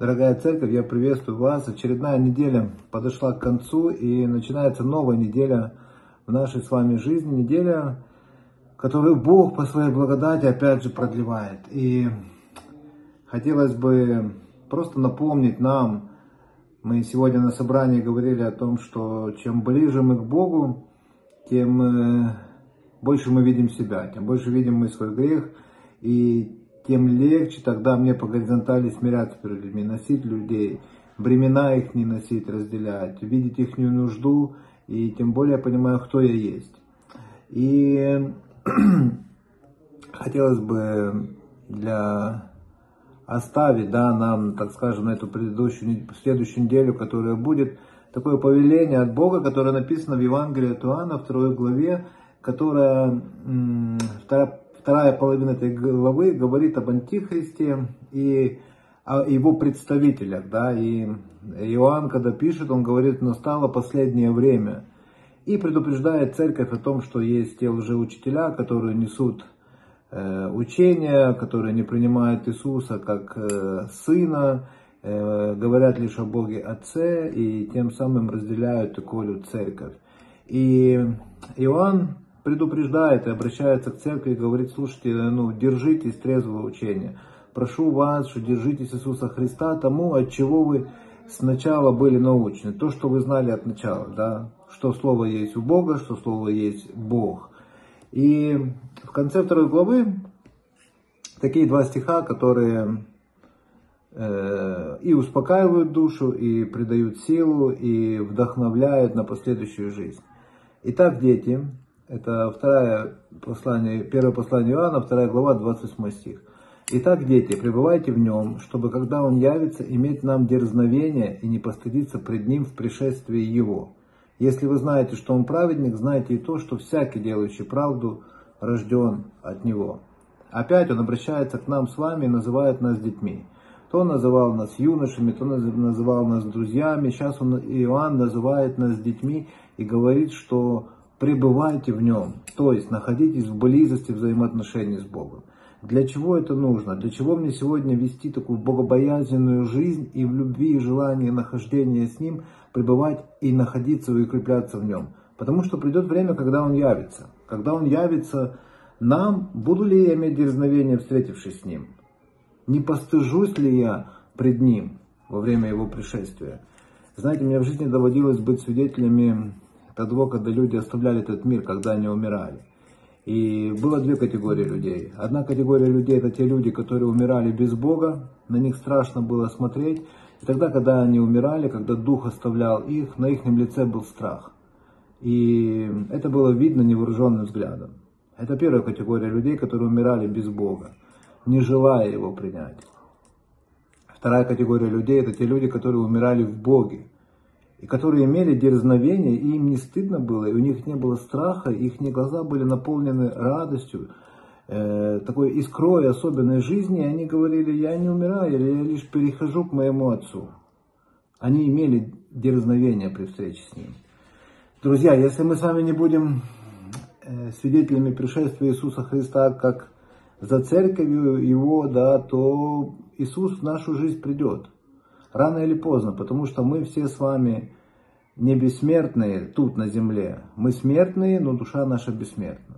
Дорогая церковь, я приветствую вас. Очередная неделя подошла к концу, и начинается новая неделя в нашей с вами жизни. Неделя, которую Бог по своей благодати опять же продлевает. И хотелось бы просто напомнить нам, мы сегодня на собрании говорили о том, что чем ближе мы к Богу, тем больше мы видим себя, тем больше видим мы свой грех, и тем легче тогда мне по горизонтали смиряться перед людьми, носить людей, бремена их не носить, разделять, видеть их нужду, и тем более я понимаю, кто я есть. И хотелось бы оставить, нам, так скажем, на эту следующую неделю, которая будет, такое повеление от Бога, которое написано в Евангелии от Иоанна, 2 главе, которая, вторая половина этой главы говорит об Антихристе и о его представителях. И Иоанн, когда пишет, он говорит: настало последнее время. И предупреждает церковь о том, что есть те лжеучителя, которые несут учения, которые не принимают Иисуса как Сына, говорят лишь о Боге Отце, и тем самым разделяют и колют церковь. И Иоанн предупреждает и обращается к церкви и говорит: слушайте, держитесь трезвого учения. Прошу вас, что держитесь Иисуса Христа, тому, от чего вы сначала были научены. То, что вы знали от начала, что Слово есть у Бога, что Слово есть Бог. И в конце 2 главы такие 2 стиха, которые и успокаивают душу, и придают силу, и вдохновляют на последующую жизнь. Итак, дети, это первое послание Иоанна, 2 глава, 28 стих. Итак, дети, пребывайте в нем, чтобы, когда он явится, иметь нам дерзновение и не постыдиться пред ним в пришествии его. Если вы знаете, что он праведник, знайте и то, что всякий, делающий правду, рожден от него. Опять он обращается к нам с вами и называет нас детьми. То он называл нас юношами, то называл нас друзьями. Сейчас Иоанн называет нас детьми и говорит, что пребывайте в нем, то есть находитесь в близости взаимоотношений с Богом. Для чего это нужно? Для чего мне сегодня вести такую богобоязненную жизнь и в любви и желании нахождения с Ним, пребывать и находиться и укрепляться в Нем? Потому что придет время, когда Он явится. Когда Он явится нам, буду ли я иметь дерзновение, встретившись с Ним? Не постыжусь ли я пред Ним во время Его пришествия? Знаете, мне в жизни доводилось быть свидетелями того, когда люди оставляли этот мир, когда они умирали. И было 2 категории людей. Одна категория людей — это те люди, которые умирали без Бога, на них страшно было смотреть. И тогда, когда они умирали, когда Дух оставлял их, на их лице был страх. И это было видно невооруженным взглядом. Это первая категория людей, которые умирали без Бога, не желая Его принять. Вторая категория людей — это те люди, которые умирали в Боге, и которые имели дерзновение, и им не стыдно было, и у них не было страха, их глаза были наполнены радостью, такой искрой особенной жизни, и они говорили: я не умираю, я лишь перехожу к моему Отцу. Они имели дерзновение при встрече с Ним. Друзья, если мы с вами не будем свидетелями пришествия Иисуса Христа, как за церковью Его, то Иисус в нашу жизнь придет. Рано или поздно, потому что мы все с вами не бессмертные тут на земле. Мы смертные, но душа наша бессмертна.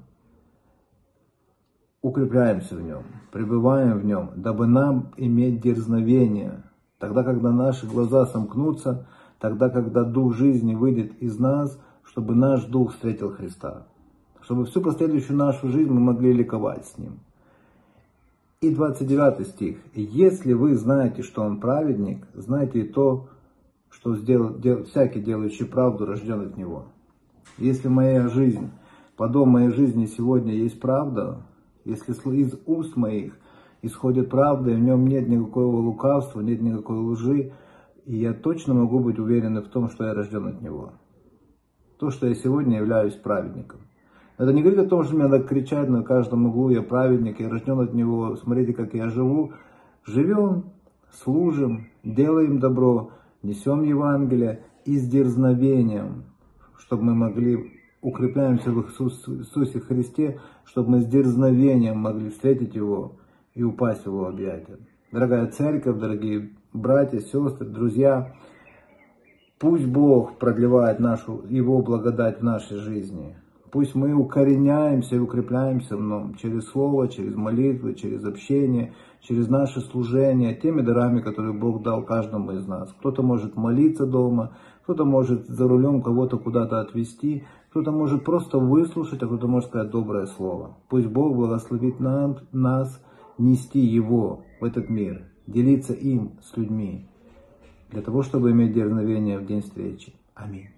Укрепляемся в Нем, пребываем в Нем, дабы нам иметь дерзновение. Тогда, когда наши глаза сомкнутся, тогда, когда Дух жизни выйдет из нас, чтобы наш Дух встретил Христа. Чтобы всю последующую нашу жизнь мы могли ликовать с Ним. И 29 стих. Если вы знаете, что он праведник, знайте и то, что всякий, делающий правду, рожден от него. Если моя жизнь, подобие моей жизни сегодня есть правда, если из уст моих исходит правда, и в нем нет никакого лукавства, нет никакой лжи, и я точно могу быть уверен в том, что я рожден от него. То, что я сегодня являюсь праведником. Это не говорит о том, что мне надо кричать на каждом углу: я праведник, я рожден от Него, смотрите, как я живу. Живем, служим, делаем добро, несем Евангелие и с дерзновением, чтобы мы могли, укрепляемся в Иисусе Христе, чтобы мы с дерзновением могли встретить Его и упасть в Его объятия. Дорогая церковь, дорогие братья, сестры, друзья, пусть Бог продлевает Его благодать в нашей жизни. Пусть мы укореняемся и укрепляемся в Нем через Слово, через молитвы, через общение, через наше служение, теми дарами, которые Бог дал каждому из нас. Кто-то может молиться дома, кто-то может за рулем кого-то куда-то отвезти, кто-то может просто выслушать, а кто-то может сказать доброе слово. Пусть Бог благословит нас нести Его в этот мир, делиться им с людьми, для того, чтобы иметь дерзновение в день встречи. Аминь.